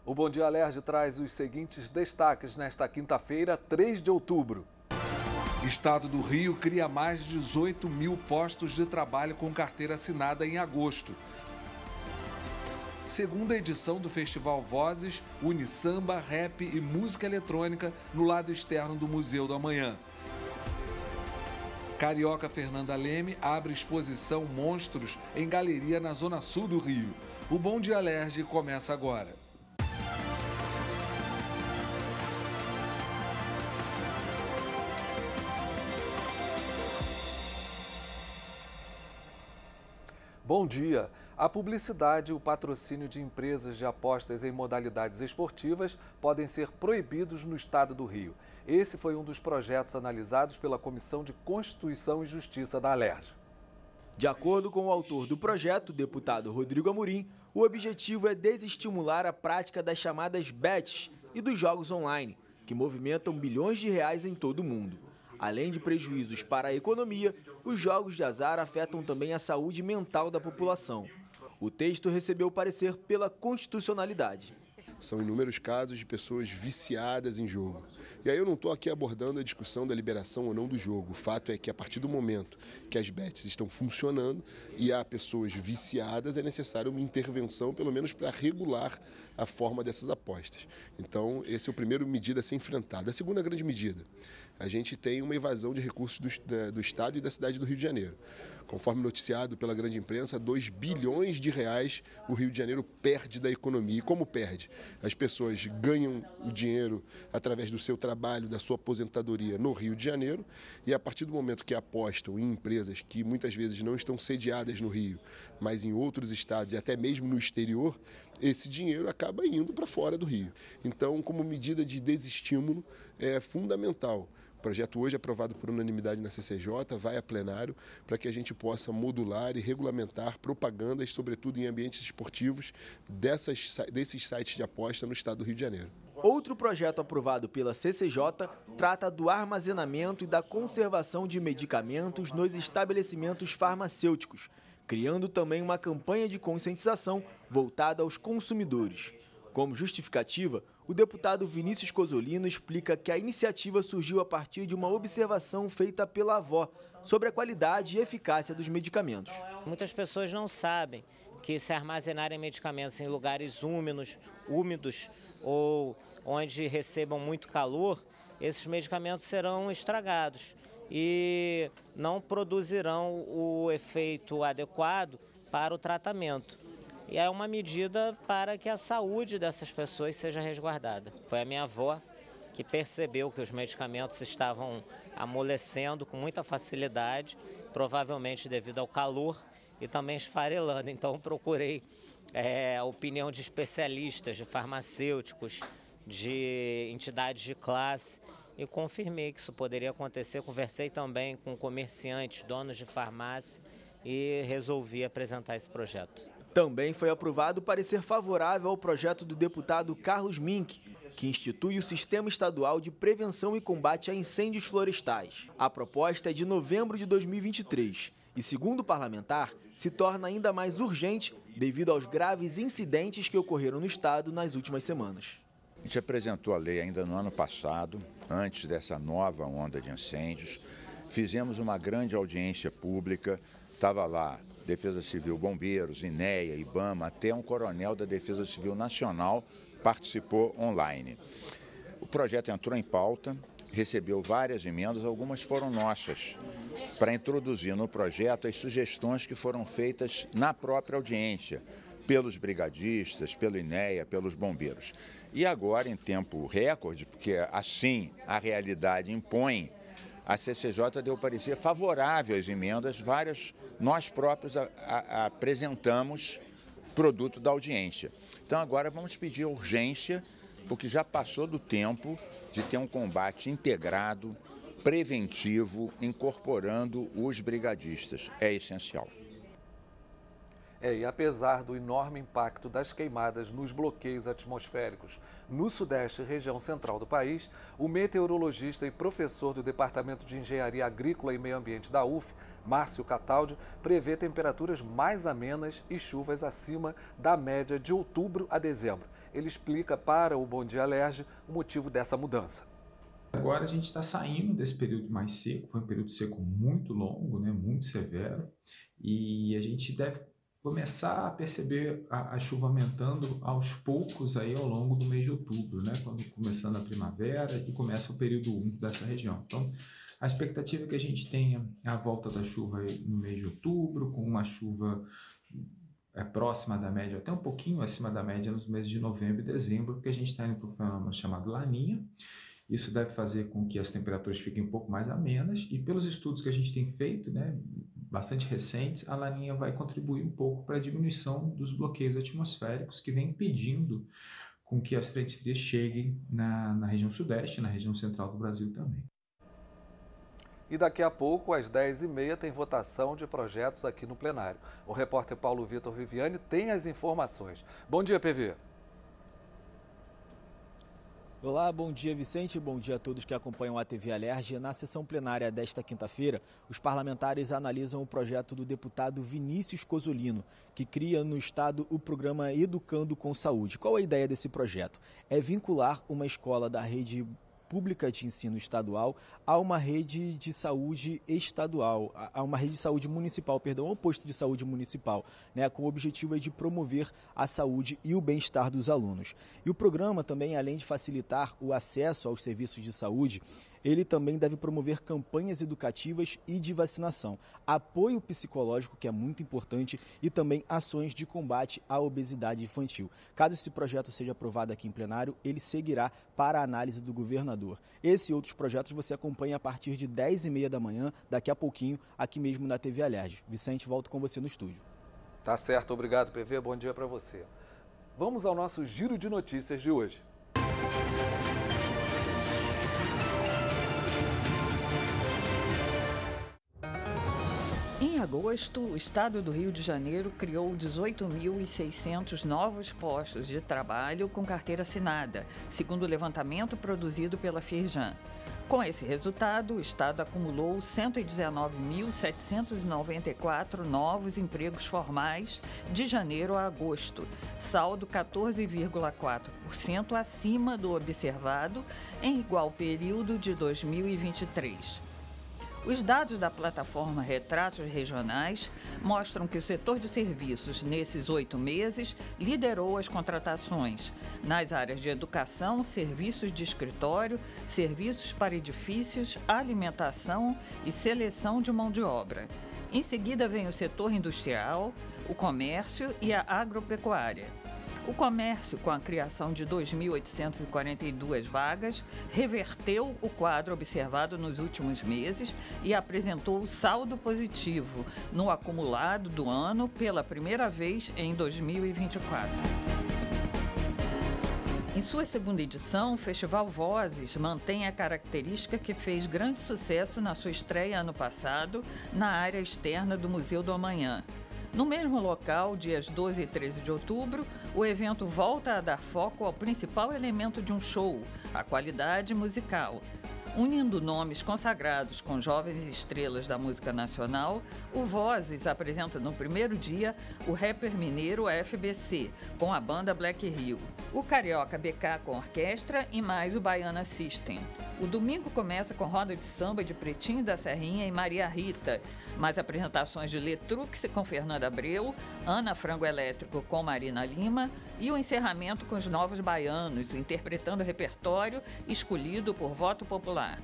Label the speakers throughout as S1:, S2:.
S1: O Bom Dia Alerj traz os seguintes destaques nesta quinta-feira, 3 de outubro. Estado do Rio cria mais de 18 mil postos de trabalho com carteira assinada em agosto. Segunda edição do Festival Vozes une samba, rap e música eletrônica no lado externo do Museu do Amanhã. Carioca Fernanda Leme abre exposição Monstros em galeria na Zona Sul do Rio. O Bom Dia Alerj começa agora. Bom dia! A publicidade e o patrocínio de empresas de apostas em modalidades esportivas podem ser proibidos no estado do Rio. Esse foi um dos projetos analisados pela Comissão de Constituição e Justiça da Alerj.
S2: De acordo com o autor do projeto, o deputado Rodrigo Amorim, o objetivo é desestimular a prática das chamadas bets e dos jogos online, que movimentam bilhões de reais em todo o mundo. Além de prejuízos para a economia, os jogos de azar afetam também a saúde mental da população. O texto recebeu parecer pela constitucionalidade.
S3: São inúmeros casos de pessoas viciadas em jogo. E aí eu não estou aqui abordando a discussão da liberação ou não do jogo. O fato é que a partir do momento que as bets estão funcionando e há pessoas viciadas, é necessário uma intervenção, pelo menos para regular a forma dessas apostas. Então, esse é o primeiro medida a ser enfrentada. A segunda grande medida, a gente tem uma evasão de recursos do Estado e da cidade do Rio de Janeiro. Conforme noticiado pela grande imprensa, 2 bilhões de reais o Rio de Janeiro perde da economia. E como perde? As pessoas ganham o dinheiro através do seu trabalho, da sua aposentadoria no Rio de Janeiro, e a partir do momento que apostam em empresas que muitas vezes não estão sediadas no Rio, mas em outros estados e até mesmo no exterior, esse dinheiro acaba indo para fora do Rio. Então, como medida de desestímulo, é fundamental. O projeto hoje aprovado por unanimidade na CCJ vai a plenário para que a gente possa modular e regulamentar propagandas, sobretudo em ambientes esportivos, desses sites de aposta no estado do Rio de Janeiro.
S2: Outro projeto aprovado pela CCJ trata do armazenamento e da conservação de medicamentos nos estabelecimentos farmacêuticos, criando também uma campanha de conscientização voltada aos consumidores. Como justificativa, o deputado Vinícius Cozzolino explica que a iniciativa surgiu a partir de uma observação feita pela avó sobre a qualidade e eficácia dos medicamentos.
S4: Muitas pessoas não sabem que se armazenarem medicamentos em lugares úmidos ou onde recebam muito calor, esses medicamentos serão estragados e não produzirão o efeito adequado para o tratamento. E é uma medida para que a saúde dessas pessoas seja resguardada. Foi a minha avó que percebeu que os medicamentos estavam amolecendo com muita facilidade, provavelmente devido ao calor e também esfarelando. Então procurei a opinião de especialistas, de farmacêuticos, de entidades de classe e confirmei que isso poderia acontecer. Conversei também com comerciantes, donos de farmácia e resolvi apresentar esse projeto.
S2: Também foi aprovado parecer favorável ao projeto do deputado Carlos Mink, que institui o Sistema Estadual de Prevenção e Combate a Incêndios Florestais. A proposta é de novembro de 2023 e, segundo o parlamentar, se torna ainda mais urgente devido aos graves incidentes que ocorreram no estado nas últimas semanas.
S5: A gente apresentou a lei ainda no ano passado, antes dessa nova onda de incêndios. Fizemos uma grande audiência pública, estava lá Defesa Civil, Bombeiros, INEA, IBAMA, até um coronel da Defesa Civil Nacional participou online. O projeto entrou em pauta, recebeu várias emendas, algumas foram nossas, para introduzir no projeto as sugestões que foram feitas na própria audiência, pelos brigadistas, pelo INEA, pelos bombeiros. E agora, em tempo recorde, porque assim a realidade impõe, a CCJ deu parecer favorável às emendas, várias nós próprios apresentamos produto da audiência. Então agora vamos pedir urgência, porque já passou do tempo de ter um combate integrado, preventivo, incorporando os brigadistas. É essencial.
S1: E apesar do enorme impacto das queimadas nos bloqueios atmosféricos no sudeste e região central do país, o meteorologista e professor do Departamento de Engenharia Agrícola e Meio Ambiente da UF, Márcio Cataldi, prevê temperaturas mais amenas e chuvas acima da média de outubro a dezembro. Ele explica para o Bom Dia Alerj o motivo dessa mudança.
S6: Agora a gente está saindo desse período mais seco, foi um período seco muito longo, né, muito severo, e a gente deve começar a perceber a chuva aumentando aos poucos aí ao longo do mês de outubro, né, quando começando a primavera e começa o período úmido dessa região. Então, a expectativa é que a gente tenha a volta da chuva aí no mês de outubro, com uma chuva próxima da média, até um pouquinho acima da média nos meses de novembro e dezembro, porque a gente está indo para um fenômeno chamado Laninha. Isso deve fazer com que as temperaturas fiquem um pouco mais amenas e pelos estudos que a gente tem feito, né, bastante recentes, a Laninha vai contribuir um pouco para a diminuição dos bloqueios atmosféricos que vem impedindo com que as frentes frias cheguem na região sudeste, na região central do Brasil também.
S1: E daqui a pouco, às 10h30, tem votação de projetos aqui no plenário. O repórter Paulo Vitor Viviani tem as informações. Bom dia, PV.
S2: Olá, bom dia Vicente, bom dia a todos que acompanham a TV Alerj. Na sessão plenária desta quinta-feira, os parlamentares analisam o projeto do deputado Vinícius Cozzolino, que cria no estado o programa Educando com Saúde. Qual a ideia desse projeto? É vincular uma escola da rede pública de ensino estadual a uma rede de saúde estadual, a uma rede de saúde municipal, a um posto de saúde municipal, né, com o objetivo de promover a saúde e o bem-estar dos alunos. E o programa também, além de facilitar o acesso aos serviços de saúde, ele também deve promover campanhas educativas e de vacinação, apoio psicológico, que é muito importante, e também ações de combate à obesidade infantil. Caso esse projeto seja aprovado aqui em plenário, ele seguirá para a análise do governador. Esse e outros projetos você acompanha a partir de 10h30 da manhã, daqui a pouquinho, aqui mesmo na TV Alerj. Vicente, volto com você no estúdio.
S1: Tá certo, obrigado, PV, bom dia para você. Vamos ao nosso giro de notícias de hoje.
S7: Em agosto, o estado do Rio de Janeiro criou 18.600 novos postos de trabalho com carteira assinada, segundo o levantamento produzido pela Firjan. Com esse resultado, o estado acumulou 119.794 novos empregos formais de janeiro a agosto, saldo 14,4% acima do observado em igual período de 2023. Os dados da plataforma Retratos Regionais mostram que o setor de serviços, nesses 8 meses, liderou as contratações nas áreas de educação, serviços de escritório, serviços para edifícios, alimentação e seleção de mão de obra. Em seguida vem o setor industrial, o comércio e a agropecuária. O comércio, com a criação de 2.842 vagas, reverteu o quadro observado nos últimos meses e apresentou saldo positivo no acumulado do ano pela primeira vez em 2024. Em sua segunda edição, o Festival Vozes mantém a característica que fez grande sucesso na sua estreia ano passado na área externa do Museu do Amanhã. No mesmo local, dias 12 e 13 de outubro, o evento volta a dar foco ao principal elemento de um show, a qualidade musical. Unindo nomes consagrados com jovens estrelas da música nacional, o Vozes apresenta no primeiro dia o rapper mineiro FBC, com a banda Black Rio, o carioca BK com orquestra e mais o Baiana System. O domingo começa com roda de samba de Pretinho da Serrinha e Maria Rita, mais apresentações de Letrux com Fernanda Abreu, Ana Frango Elétrico com Marina Lima e o encerramento com os Novos Baianos, interpretando o repertório escolhido por voto popular.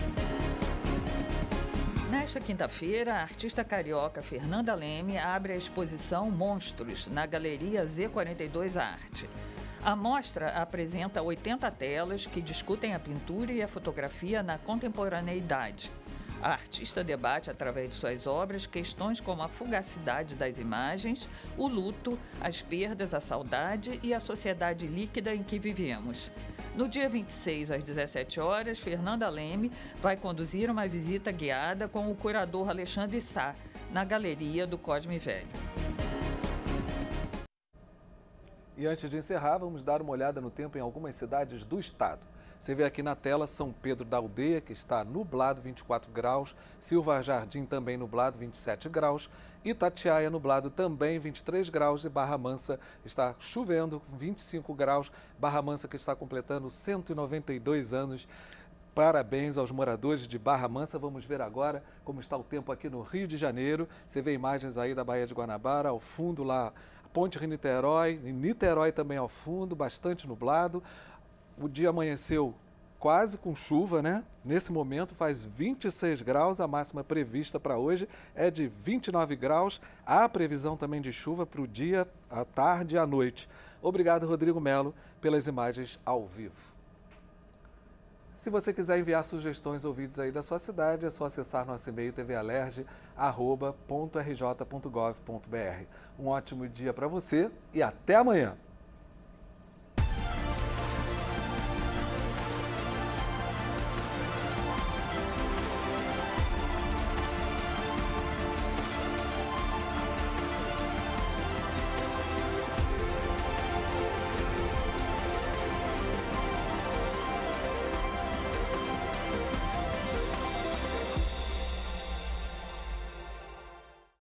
S7: Nesta quinta-feira, a artista carioca Fernanda Leme abre a exposição Monstros na Galeria Z42 Arte. A mostra apresenta 80 telas que discutem a pintura e a fotografia na contemporaneidade. A artista debate, através de suas obras, questões como a fugacidade das imagens, o luto, as perdas, a saudade e a sociedade líquida em que vivemos. No dia 26, às 17 horas, Fernanda Leme vai conduzir uma visita guiada com o curador Alexandre Sá, na Galeria do Cosme Velho.
S1: E antes de encerrar, vamos dar uma olhada no tempo em algumas cidades do estado. Você vê aqui na tela São Pedro da Aldeia, que está nublado, 24 graus. Silva Jardim também nublado, 27 graus. Itatiaia nublado também, 23 graus, e Barra Mansa está chovendo, 25 graus. Barra Mansa que está completando 192 anos. Parabéns aos moradores de Barra Mansa. Vamos ver agora como está o tempo aqui no Rio de Janeiro. Você vê imagens aí da Baía de Guanabara, ao fundo lá, a Ponte Rio-Niterói, e Niterói também ao fundo, bastante nublado. O dia amanheceu quase com chuva, né? Nesse momento faz 26 graus, a máxima prevista para hoje é de 29 graus. Há previsão também de chuva para o dia, à tarde e à noite. Obrigado, Rodrigo Melo, pelas imagens ao vivo. Se você quiser enviar sugestões ou vídeos aí da sua cidade, é só acessar nosso e-mail tvalerj@rj.gov.br. Um ótimo dia para você e até amanhã!